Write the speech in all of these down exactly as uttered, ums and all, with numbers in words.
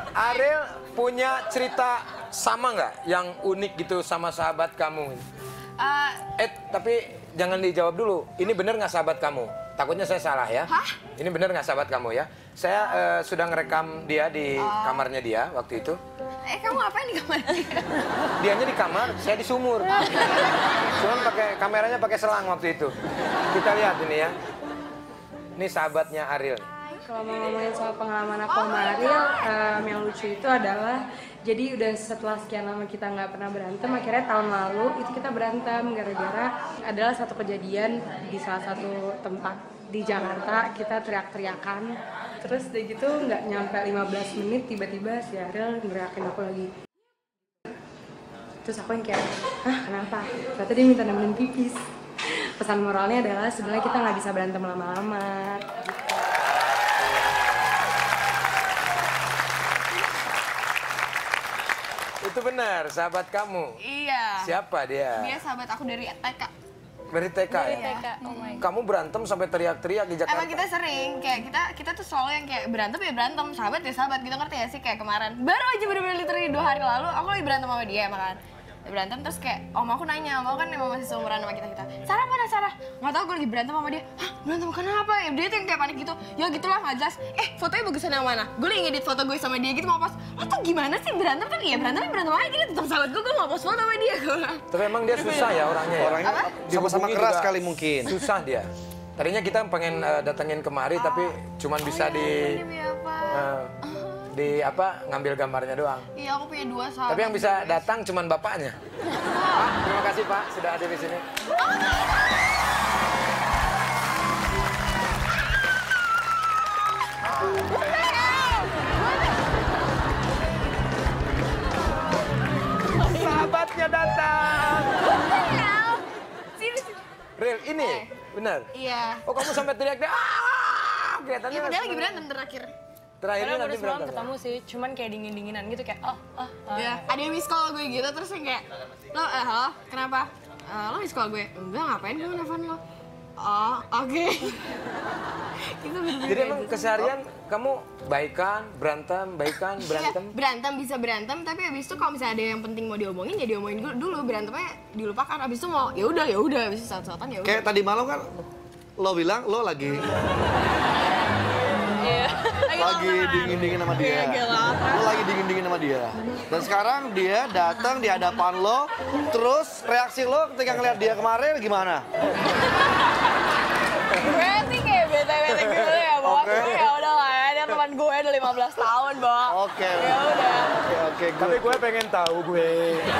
Ariel punya cerita sama nggak yang unik gitu sama sahabat kamu? Uh, eh, tapi jangan dijawab dulu. Ini bener nggak sahabat kamu? Takutnya saya salah ya. Hah? Ini bener nggak sahabat kamu ya? Saya uh, sudah ngerekam dia di oh. kamarnya dia waktu itu. Eh, kamu ngapain di kamar dia? Dianya di kamar, saya di sumur. Cuman pakai kameranya pakai selang waktu itu. Kita lihat ini ya. Ini sahabatnya Ariel. Kalau mau ngomongin soal pengalaman aku sama Ariel, um, yang lucu itu adalah jadi udah setelah sekian lama kita nggak pernah berantem, akhirnya tahun lalu itu kita berantem gara-gara adalah satu kejadian di salah satu tempat di Jakarta, kita teriak-teriakan. Terus udah gitu nggak nyampe lima belas menit tiba-tiba si Ariel ngeriakin aku lagi. Terus aku yang kayak, hah kenapa? Ternyata dia minta nemenin pipis. Pesan moralnya adalah sebenarnya kita nggak bisa berantem lama-lama. Gitu. Itu benar, sahabat kamu? Iya. Siapa dia? Dia sahabat aku dari T K. Dari T K dari ya? T K. Oh my God. Kamu berantem sampai teriak-teriak di Jakarta? Emang kita sering, kayak kita kita tuh selalu yang kayak berantem ya berantem, sahabat ya sahabat, gitu ngerti ya sih? Kayak kemarin, baru aja bener-bener literally dua hari lalu, aku lagi berantem sama dia makan. Berantem terus kayak om aku nanya, om aku kan emang masih seumuran sama kita kita. Sarah mana Sarah? Nggak tahu, gue lagi berantem sama dia. Hah, berantem kenapa? Ya dia tuh yang kayak panik gitu. Ya gitulah nggak jelas. Eh fotonya bagusan yang mana? Gue lagi ngedit foto gue sama dia gitu mau post. Lo tuh gimana sih berantem kan? Iya berantem berantem aja gitu. Tetap sahabat gue, gue mau post foto sama dia. Tapi emang dia susah ya orangnya. Ya? Orangnya sama-sama keras kali mungkin. Susah dia. Tadinya kita pengen uh, datengin kemari oh. tapi cuman bisa oh, di ya, uh, di apa ngambil gambarnya doang. Iya aku punya dua sahabat. Tapi yang bisa datang cuman bapaknya. Pak, terima kasih Pak sudah hadir di sini. Sahabatnya datang. Real ini eh. benar? Iya. Oh kamu sampai teriak deh. Ah, kelihatannya. Iya padahal lagi berantem terakhir. Terakhirnya nanti baru semalam ketemu sih, cuman kayak dingin-dinginan gitu kayak oh, oh, oh. Ya, ada yang miss call gue gitu, terus yang kayak lo, eh halo, kenapa? Uh, lo miss call gue? Enggak, ngapain gue nelfon lo? Oh, oke. Okay. Gitu bener-bener. Jadi emang keseharian kamu baikan, berantem, baikan, berantem? Ya, berantem bisa berantem, tapi abis itu kalau misalnya ada yang penting mau diomongin, ya diomongin dulu, berantemnya dilupakan. Abis itu mau, ya udah, ya udah, abis itu saat-saatan ya udah. Kayak tadi malam kan, lo bilang lo lagi lagi dingin-dingin sama dia. Lo lagi dingin-dingin sama dia. Dan sekarang dia datang di hadapan lo, terus reaksi lo ketika ngeliat dia kemarin gimana? Gue sih kayak bete-bete gitu ya, Bok. Okay. Ya udah lah ya, dia teman gue udah lima belas tahun, Bok. Oke. Okay. Ya udah. Oke, okay, oke. Okay, tapi gue pengen tahu gue.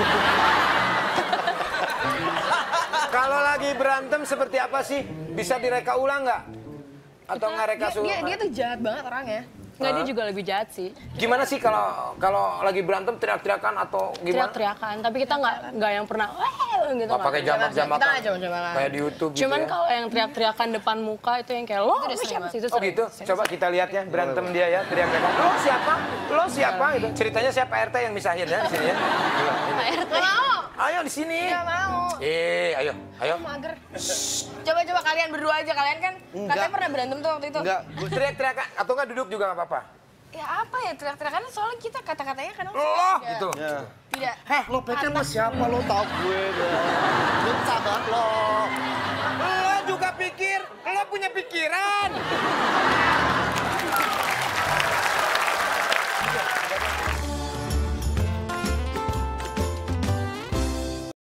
Kalau lagi berantem seperti apa sih? Bisa direka ulang nggak? Atau nggak reka dia, dia, dia tuh jahat banget orangnya. Nggak, dia juga lebih jahat sih. Gimana sih kalau kalau lagi berantem teriak-teriakan atau gimana? Teriak-teriakan, tapi kita nggak nggak yang pernah wah gitu. Oh, pakai jamak-jamakan. Kita nggak jamak-jamakan. Kayak di YouTube gitu. Cuman ya? kalau yang teriak-teriakan depan muka itu yang kayak lo siapa sih itu? Oh gitu. Coba kita lihat ya berantem dia ya teriak-teriakan. Lo siapa? Lo siapa? Gitu. Ceritanya siapa R T yang misahin ya di sini ya? Pak R T. Mau. Ayo di sini. Nggak mau. Eh, ayo, ayo. Mager. Coba-coba kalian berdua aja, kalian kan katanya pernah berantem tuh waktu itu. Enggak. Teriak-teriakan atau nggak duduk juga nggak apa-apa. Ya apa ya teriak-teriakan soalnya kita kata-katanya kadang Loh, gitu. Ya. Tidak. Heh, lo pikir lo siapa? Lo tau gue deh. Lo sahabat lo. Lo juga pikir, lo punya pikiran.